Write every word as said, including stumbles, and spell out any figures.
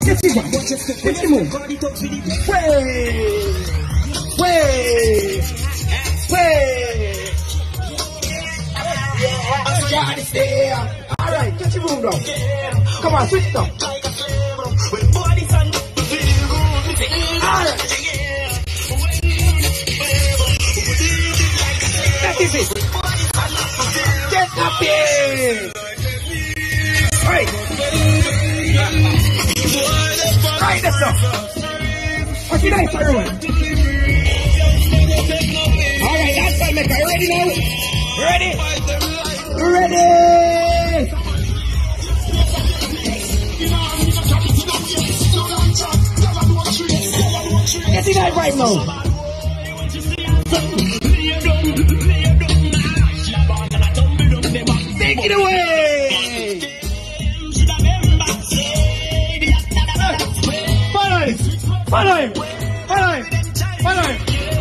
Get it back. Get it move. Way. Way. Way. Alright, get your move down. Come on, switch it up. Alright. That is it. Get up here. Right. Right, that's up. What's your nice, everyone? Alright, that's fine, Mecca. You ready now? Ready? Ready? Get it right right now. Take it away. Follow him. Follow him. Follow him. Follow him.